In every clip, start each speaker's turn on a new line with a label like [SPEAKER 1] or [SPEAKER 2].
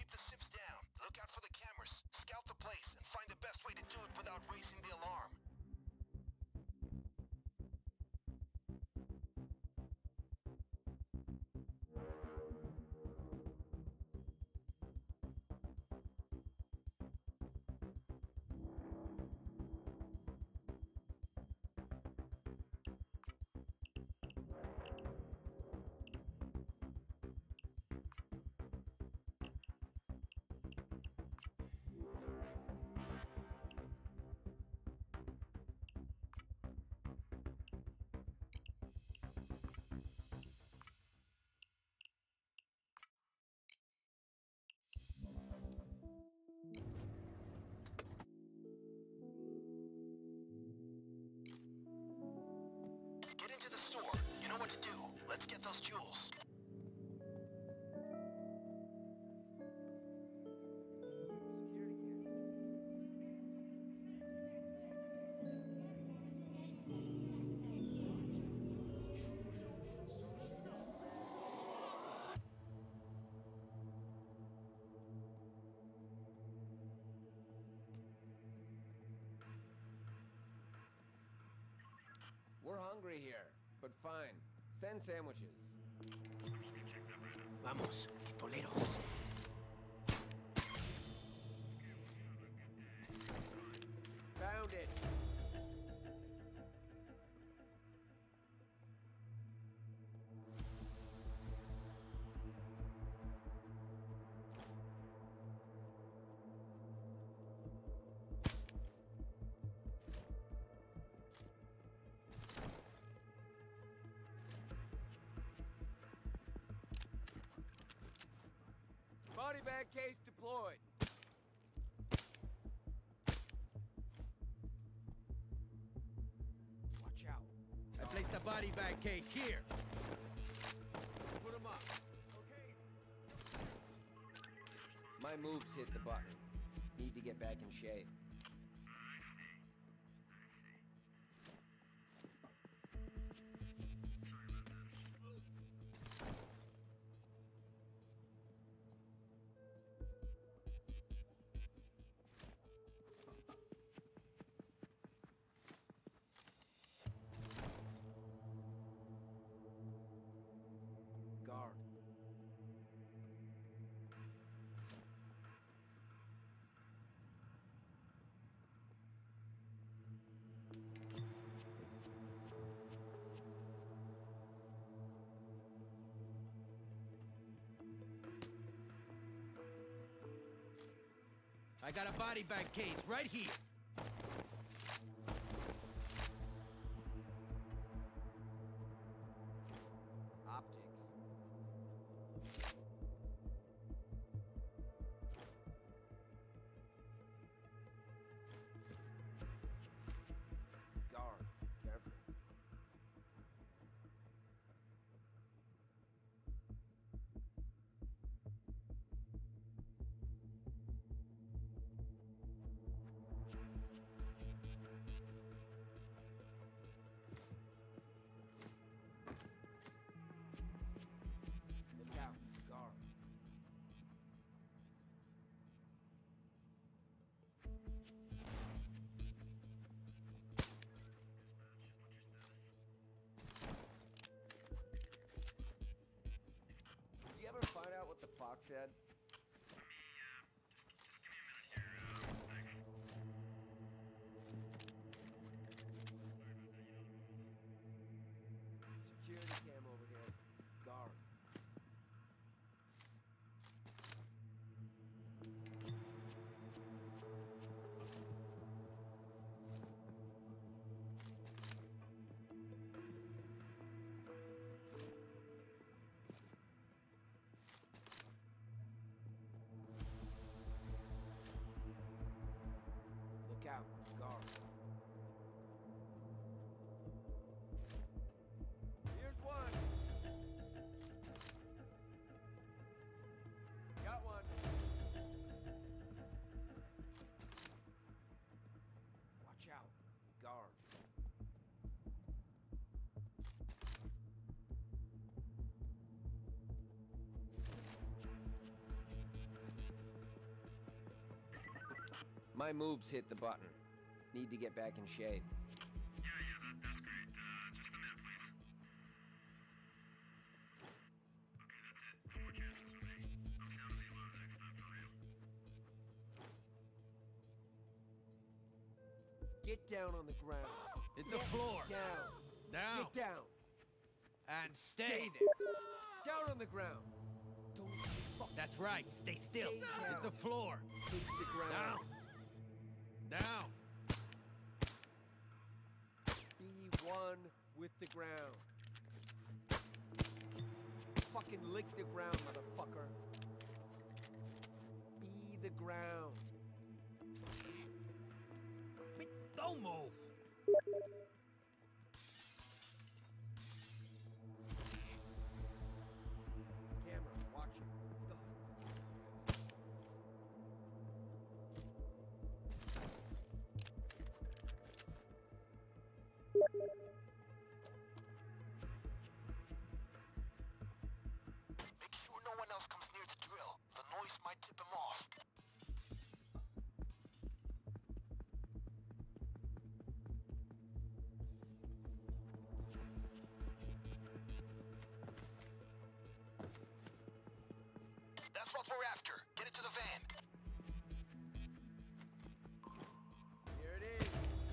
[SPEAKER 1] Keep the sips down. Look out for the cameras. Scout the place and find the best way to do it without raising the alarm. Get into the store. You know what to do. Let's get those jewels.
[SPEAKER 2] We're hungry here, but fine. Send sandwiches.
[SPEAKER 3] Vamos, pistoleros.
[SPEAKER 2] Found it! Body bag case deployed.
[SPEAKER 3] Watch out.
[SPEAKER 4] I placed a body bag case here.
[SPEAKER 2] Put him up. Okay. My moves hit the button. Need to get back in shape. Guard.
[SPEAKER 4] I got a body bag case right here.
[SPEAKER 2] Optics. Guard. Careful. Look out. Guard. Did you ever find out what the fox said? Security cam over here. Guard. Look out. Guard. Here's one. Got one. Watch out. Guard. My moves hit the button. Need to get back in shape.
[SPEAKER 3] That's great. Just a minute, please. Okay, that's it. No more chances for me. I'm sounding the alarm next time for real.
[SPEAKER 2] Get down on the ground.
[SPEAKER 4] Hit the floor.
[SPEAKER 2] Down.
[SPEAKER 4] Down.
[SPEAKER 2] Get down.
[SPEAKER 4] And stay.
[SPEAKER 2] Down on the ground. Don't fuck.
[SPEAKER 4] That's right. Stay still.
[SPEAKER 2] Stay down.
[SPEAKER 4] Hit the floor.
[SPEAKER 2] Hit the ground.
[SPEAKER 4] Down. Down.
[SPEAKER 2] Be one with the ground. Fucking lick the ground, motherfucker. Be the ground.
[SPEAKER 4] Don't move.
[SPEAKER 2] Camera, watch it. Go.
[SPEAKER 1] Make sure no one else comes near the drill. The noise might tip him off. That's what we're after. Get it to the van.
[SPEAKER 2] Here it is.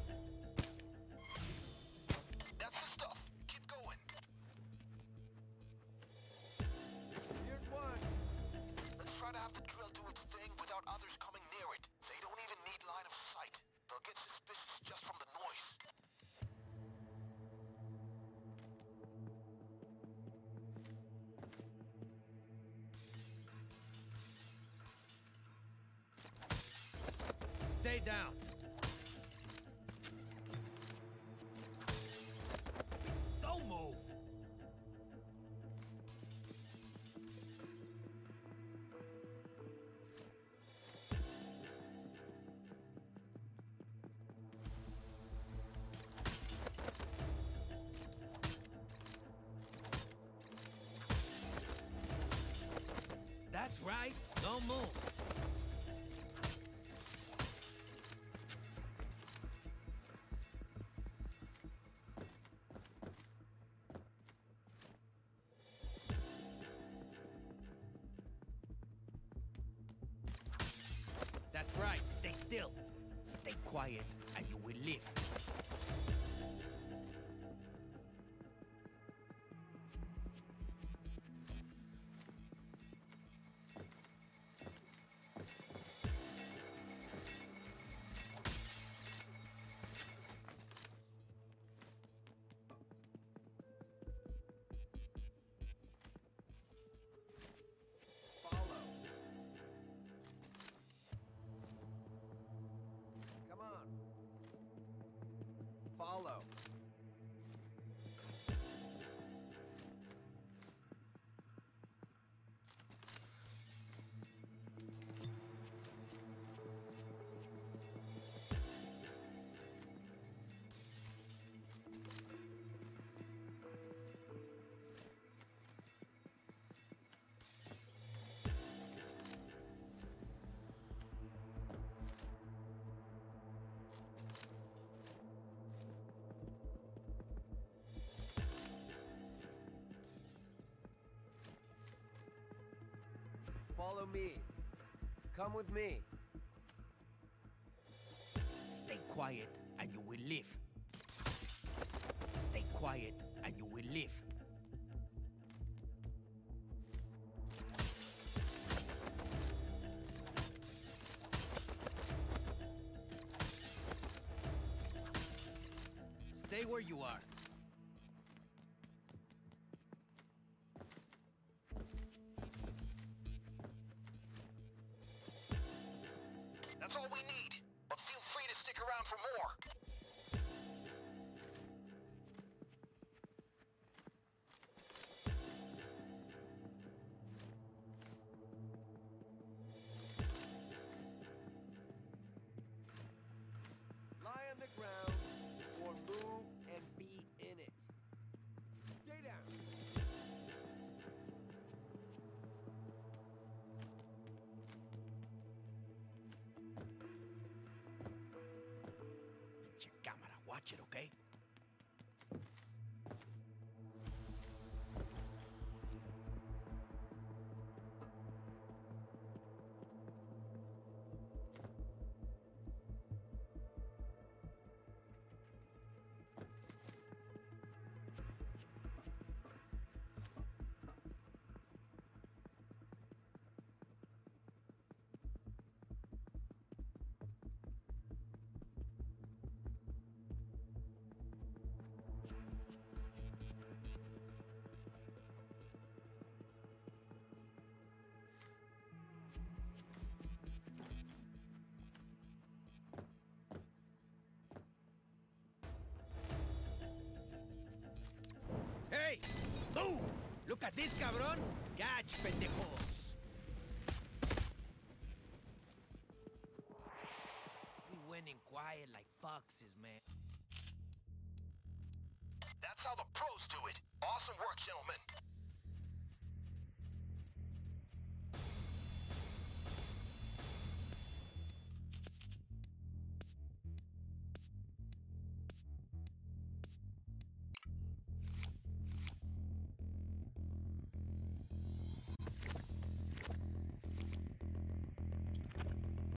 [SPEAKER 1] That's the stuff. Keep going.
[SPEAKER 2] Here's one.
[SPEAKER 1] Let's try to have the drill do its thing without others coming near it. They don't even need line of sight. They'll get suspicious just from the noise.
[SPEAKER 4] Stay down. Don't move. That's right. Don't move. That's right. Stay still. Stay quiet, and you will live.
[SPEAKER 2] Follow. Come on. Follow. Follow me. Come with me.
[SPEAKER 4] Stay quiet, and you will live. Stay quiet, and you will live. Stay where you are.
[SPEAKER 1] That's all we need. But feel free to stick around for more.
[SPEAKER 2] Lie on the ground or move and be
[SPEAKER 4] watch it, okay? Hey! Move! Look at this, cabrón! Catch, pendejos! We went in quiet like foxes, man.
[SPEAKER 1] That's how the pros do it. Awesome work, gentlemen.